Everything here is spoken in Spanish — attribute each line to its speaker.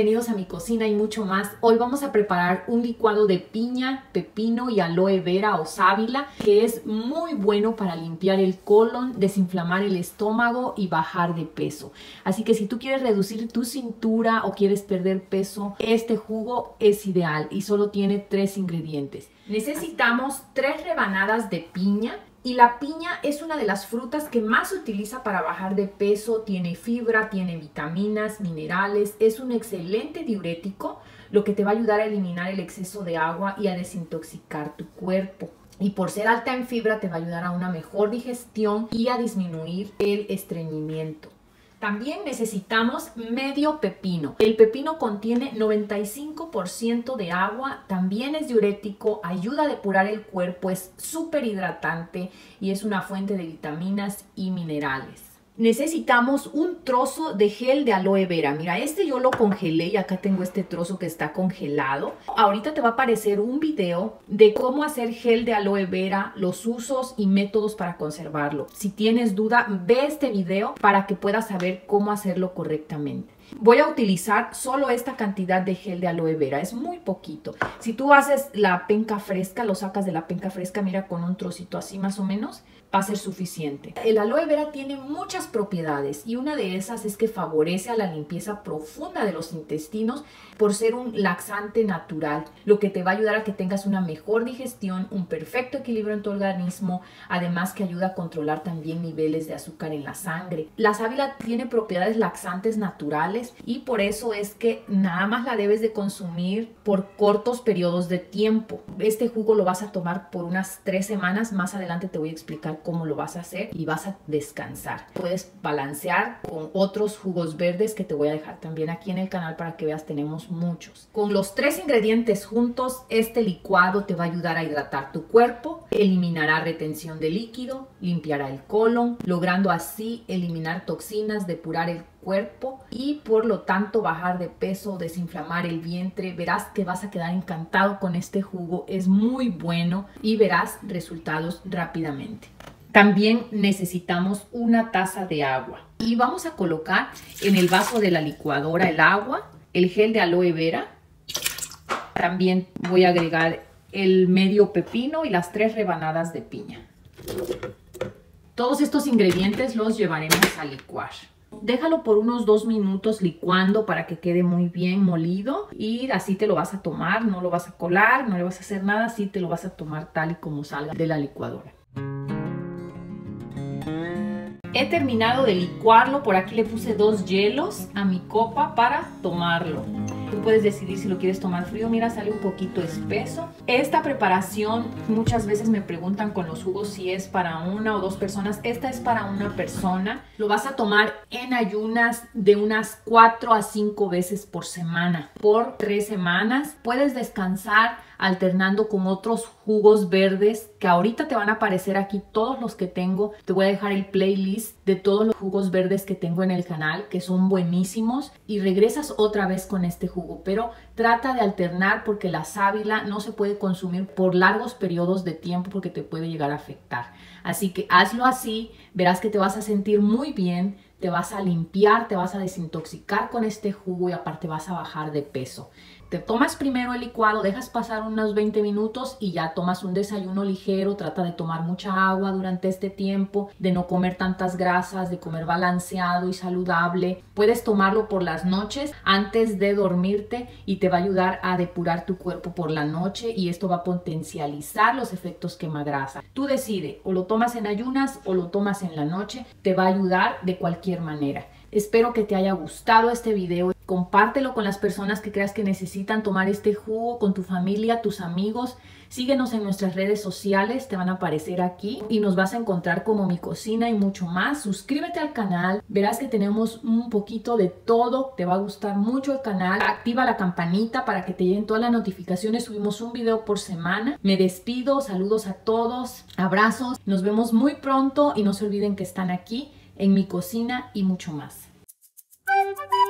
Speaker 1: bienvenidos a mi cocina y mucho más. Hoy vamos a preparar un licuado de piña, pepino y aloe vera o sábila que es muy bueno para limpiar el colon, desinflamar el estómago y bajar de peso. Así que si tú quieres reducir tu cintura o quieres perder peso, este jugo es ideal y solo tiene 3 ingredientes. Necesitamos 3 rebanadas de piña. Y la piña es una de las frutas que más se utiliza para bajar de peso, tiene fibra, tiene vitaminas, minerales, es un excelente diurético, lo que te va a ayudar a eliminar el exceso de agua y a desintoxicar tu cuerpo. Y por ser alta en fibra te va a ayudar a una mejor digestión y a disminuir el estreñimiento. También necesitamos medio pepino. El pepino contiene 95% de agua, también es diurético, ayuda a depurar el cuerpo, es súper hidratante y es una fuente de vitaminas y minerales. Necesitamos un trozo de gel de aloe vera. Mira, este yo lo congelé y acá tengo este trozo que está congelado. Ahorita te va a aparecer un video de cómo hacer gel de aloe vera, los usos y métodos para conservarlo. Si tienes duda, ve este video para que puedas saber cómo hacerlo correctamente. Voy a utilizar solo esta cantidad de gel de aloe vera, es muy poquito. Si tú haces la penca fresca, lo sacas de la penca fresca, mira, con un trocito así más o menos, va a ser suficiente. El aloe vera tiene muchas propiedades y una de esas es que favorece a la limpieza profunda de los intestinos por ser un laxante natural, lo que te va a ayudar a que tengas una mejor digestión, un perfecto equilibrio en tu organismo, además que ayuda a controlar también niveles de azúcar en la sangre. La sábila tiene propiedades laxantes naturales y por eso es que nada más la debes de consumir por cortos periodos de tiempo. Este jugo lo vas a tomar por unas 3 semanas, más adelante te voy a explicar cómo lo vas a hacer y vas a descansar. Puedes balancear con otros jugos verdes que te voy a dejar también aquí en el canal para que veas, tenemos muchos. Con los 3 ingredientes juntos, este licuado te va a ayudar a hidratar tu cuerpo, eliminará retención de líquido, limpiará el colon, logrando así eliminar toxinas, depurar el cuerpo y por lo tanto bajar de peso, desinflamar el vientre. Verás que vas a quedar encantado con este jugo, es muy bueno y verás resultados rápidamente. También necesitamos una taza de agua y vamos a colocar en el vaso de la licuadora el agua, el gel de aloe vera. También voy a agregar el medio pepino y las 3 rebanadas de piña. Todos estos ingredientes los llevaremos a licuar. Déjalo por unos 2 minutos licuando para que quede muy bien molido y así te lo vas a tomar, no lo vas a colar, no le vas a hacer nada, así te lo vas a tomar tal y como salga de la licuadora. He terminado de licuarlo, por aquí le puse 2 hielos a mi copa para tomarlo. Tú puedes decidir si lo quieres tomar frío, mira, sale un poquito espeso. Esta preparación, muchas veces me preguntan con los jugos si es para 1 o 2 personas. Esta es para una persona. Lo vas a tomar en ayunas de unas 4 a 5 veces por semana, por 3 semanas. Puedes descansar alternando con otros jugos verdes que ahorita te van a aparecer aquí todos los que tengo. Te voy a dejar el playlist de todos los jugos verdes que tengo en el canal, que son buenísimos, y regresas otra vez con este jugo, pero trata de alternar porque la sábila no se puede consumir por largos periodos de tiempo porque te puede llegar a afectar. Así que hazlo así, verás que te vas a sentir muy bien, te vas a limpiar, te vas a desintoxicar con este jugo y aparte vas a bajar de peso. Te tomas primero el licuado, dejas pasar unos 20 minutos y ya tomas un desayuno ligero. Trata de tomar mucha agua durante este tiempo, de no comer tantas grasas, de comer balanceado y saludable. Puedes tomarlo por las noches antes de dormirte y te va a ayudar a depurar tu cuerpo por la noche y esto va a potencializar los efectos quemagrasa. Tú decides, o lo tomas en ayunas o lo tomas en la noche, te va a ayudar de cualquier manera. Espero que te haya gustado este video. Compártelo con las personas que creas que necesitan tomar este jugo, con tu familia, tus amigos. Síguenos en nuestras redes sociales, te van a aparecer aquí y nos vas a encontrar como Mi Cocina y mucho más. Suscríbete al canal, verás que tenemos un poquito de todo, te va a gustar mucho el canal. Activa la campanita para que te lleguen todas las notificaciones, subimos un video por semana. Me despido, saludos a todos, abrazos, nos vemos muy pronto y no se olviden que están aquí en Mi Cocina y mucho más.